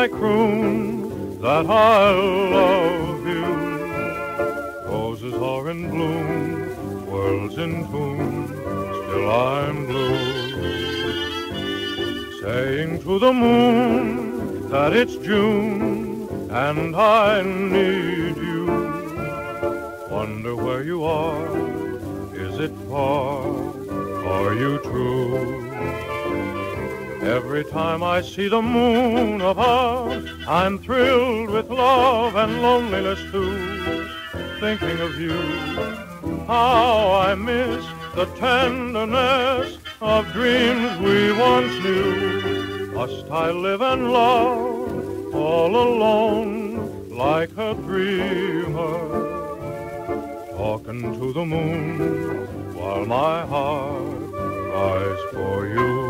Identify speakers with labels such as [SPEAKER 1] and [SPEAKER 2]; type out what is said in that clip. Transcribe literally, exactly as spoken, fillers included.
[SPEAKER 1] I croon that I love you. Roses are in bloom, world's in tune, still I'm blue. Saying to the moon that it's June and I need you. Wonder where you are, is it far, are you true? Every time I see the moon above, I'm thrilled with love and loneliness too. Thinking of you, how I miss the tenderness of dreams we once knew. Must I live and love all alone like a dreamer, talking to the moon while my heart cries for you?